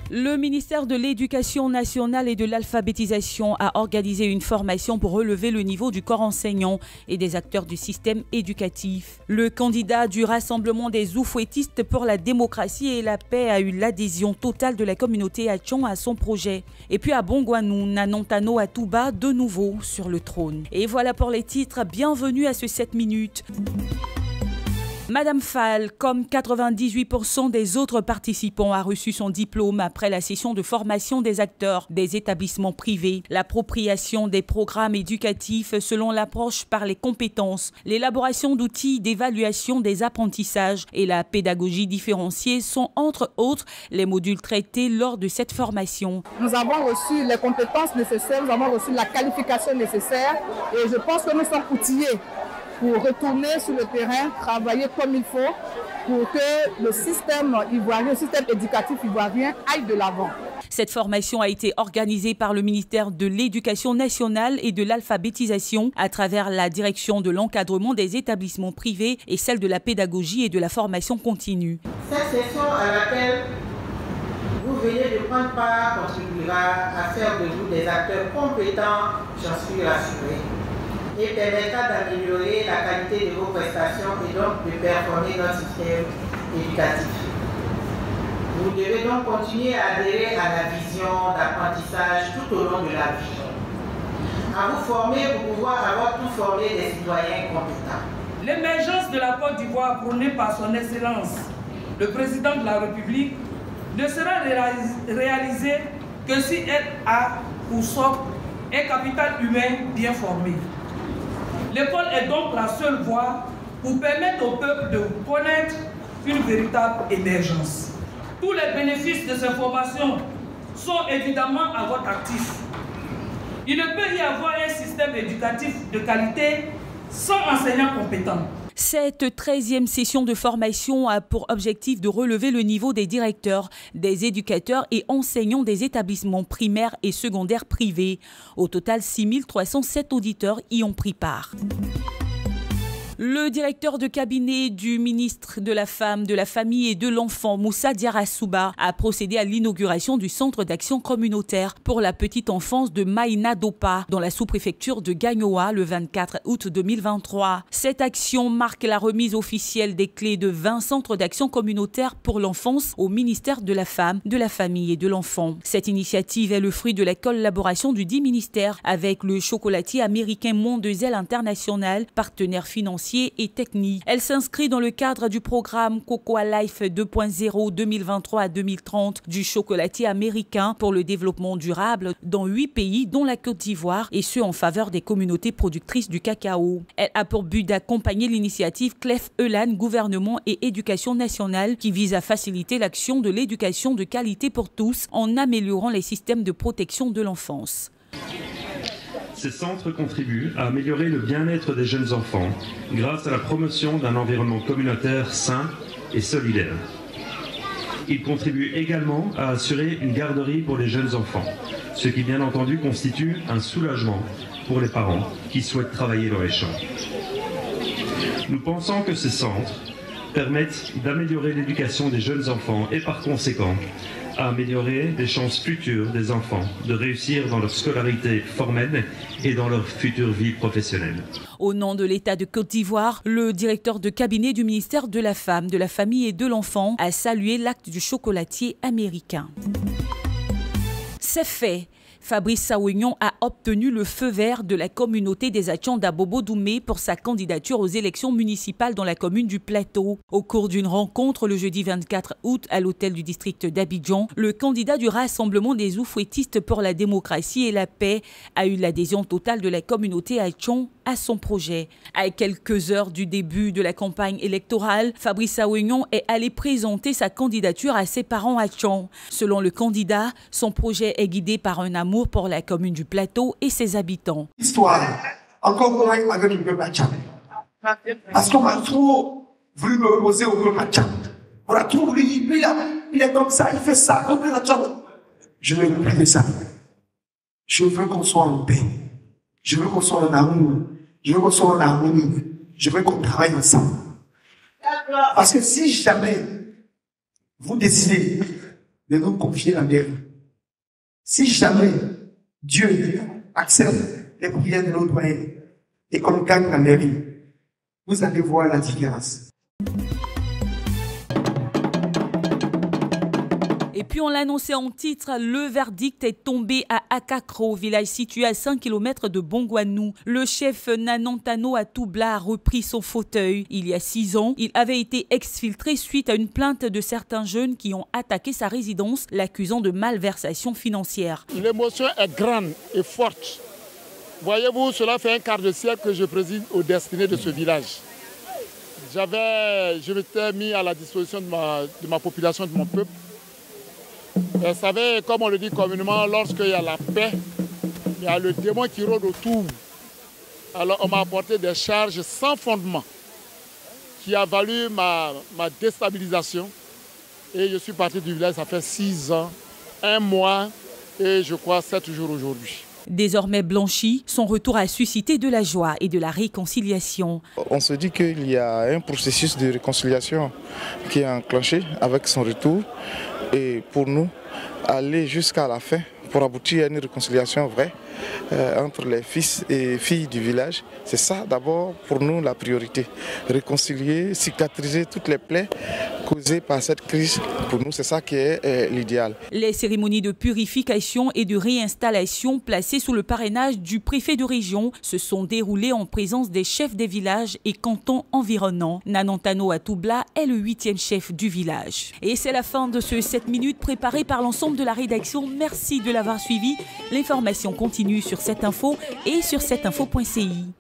Le ministère de l'Éducation nationale et de l'alphabétisation a organisé une formation pour relever le niveau du corps enseignant et des acteurs du système éducatif. Le candidat du Rassemblement des oufouettistes pour la démocratie et la paix a eu l'adhésion totale de la communauté Atchon à son projet. Et puis à Bongwanou, Nanantano Atouba de nouveau sur le trône. Et voilà pour les titres. Bienvenue à ce 7 minutes. Madame Fall, comme 98% des autres participants, a reçu son diplôme après la session de formation des acteurs des établissements privés, l'appropriation des programmes éducatifs selon l'approche par les compétences, l'élaboration d'outils d'évaluation des apprentissages et la pédagogie différenciée sont entre autres les modules traités lors de cette formation. Nous avons reçu les compétences nécessaires, nous avons reçu la qualification nécessaire et je pense que nous sommes outillés pour retourner sur le terrain, travailler comme il faut pour que le système ivoirien, le système éducatif ivoirien aille de l'avant. Cette formation a été organisée par le ministère de l'Éducation nationale et de l'alphabétisation à travers la direction de l'encadrement des établissements privés et celle de la pédagogie et de la formation continue. Cette session à laquelle vous venez de prendre part contribuera à faire de vous des acteurs compétents, j'en suis rassuré, et permettra d'améliorer la qualité de vos prestations et donc de performer notre système éducatif. Vous devez donc continuer à adhérer à la vision d'apprentissage tout au long de la vie. À vous former pour pouvoir avoir tout formé des citoyens compétents. L'émergence de la Côte d'Ivoire prônée par son Excellence, le Président de la République, ne sera réalisée que si elle a pour socle un capital humain bien formé. L'école est donc la seule voie pour permettre au peuple de connaître une véritable émergence. Tous les bénéfices de ces formations sont évidemment à votre actif. Il ne peut y avoir un système éducatif de qualité sans enseignants compétents. Cette 13e session de formation a pour objectif de relever le niveau des directeurs, des éducateurs et enseignants des établissements primaires et secondaires privés. Au total, 6 307 auditeurs y ont pris part. Le directeur de cabinet du ministre de la Femme, de la Famille et de l'Enfant, Moussa Diarra-Souba, a procédé à l'inauguration du centre d'action communautaire pour la petite enfance de Maïna Dopa, dans la sous-préfecture de Gagnoa, le 24 août 2023. Cette action marque la remise officielle des clés de 20 centres d'action communautaire pour l'enfance au ministère de la Femme, de la Famille et de l'Enfant. Cette initiative est le fruit de la collaboration du dit ministère avec le chocolatier américain Mondezel International, partenaire financier et technique. Elle s'inscrit dans le cadre du programme Cocoa Life 2.0 2023 à 2030 du chocolatier américain pour le développement durable dans 8 pays dont la Côte d'Ivoire et ce en faveur des communautés productrices du cacao. Elle a pour but d'accompagner l'initiative Clef Elan, gouvernement et éducation nationale qui vise à faciliter l'action de l'éducation de qualité pour tous en améliorant les systèmes de protection de l'enfance. Ces centres contribuent à améliorer le bien-être des jeunes enfants grâce à la promotion d'un environnement communautaire sain et solidaire. Ils contribuent également à assurer une garderie pour les jeunes enfants, ce qui bien entendu constitue un soulagement pour les parents qui souhaitent travailler dans les champs. Nous pensons que ces centres permettent d'améliorer l'éducation des jeunes enfants et par conséquent à améliorer les chances futures des enfants de réussir dans leur scolarité formelle et dans leur future vie professionnelle. Au nom de l'État de Côte d'Ivoire, le directeur de cabinet du ministère de la Femme, de la Famille et de l'Enfant a salué l'acte du chocolatier américain. C'est fait. Fabrice Saougnon a obtenu le feu vert de la communauté des Atchons d'Abobo-Doumé pour sa candidature aux élections municipales dans la commune du Plateau. Au cours d'une rencontre le jeudi 24 août à l'hôtel du district d'Abidjan, le candidat du Rassemblement des oufouettistes pour la démocratie et la paix a eu l'adhésion totale de la communauté Atchon à son projet. À quelques heures du début de la campagne électorale, Fabrice Saougnon est allé présenter sa candidature à ses parents Atchon. Selon le candidat, son projet est guidé par un amour pour la commune du Plateau et ses habitants. Histoire, encore comment il m'a donné le peuple Atcham. Parce qu'on m'a trop voulu me reposer au peuple Atcham. On a trop voulu dire, il est comme ça, il fait ça, comme Atcham. Je ne veux plus de ça. Je veux qu'on soit en paix. Je veux qu'on soit en amour. Je veux qu'on soit en harmonie. Je veux qu'on travaille ensemble. Parce que si jamais vous décidez de nous confier la mairie. Si jamais Dieu accepte les prières de nos doyens et qu'on gagne la mairie, vous allez voir la différence. Et puis on l'annonçait en titre, le verdict est tombé à Akakro, village situé à 5 km de Bongouanou. Le chef Nanantano Atoubla a repris son fauteuil. Il y a 6 ans, il avait été exfiltré suite à une plainte de certains jeunes qui ont attaqué sa résidence, l'accusant de malversation financière. L'émotion est grande et forte. Voyez-vous, cela fait un quart de siècle que je préside aux destinées de ce village. Je m'étais mis à la disposition de ma population, de mon peuple. Vous savez, comme on le dit communément, lorsqu'il y a la paix, il y a le démon qui rôde autour. Alors on m'a apporté des charges sans fondement qui a valu ma déstabilisation. Et je suis parti du village, ça fait 6 ans, 1 mois et je crois 7 jours aujourd'hui. Désormais blanchi, son retour a suscité de la joie et de la réconciliation. On se dit qu'il y a un processus de réconciliation qui est enclenché avec son retour. Et pour nous, aller jusqu'à la fin pour aboutir à une réconciliation vraie entre les fils et filles du village, c'est ça d'abord pour nous la priorité. Réconcilier, cicatriser toutes les plaies causées par cette crise, pour nous c'est ça qui est l'idéal. Les cérémonies de purification et de réinstallation placées sous le parrainage du préfet de région se sont déroulées en présence des chefs des villages et cantons environnants. Nanantano Atoubla est le 8e chef du village. Et c'est la fin de ce 7 minutes préparé par l'ensemble de la rédaction. Merci de l'avoir suivi. L'information continue sur cette info et sur cetteinfo.ci.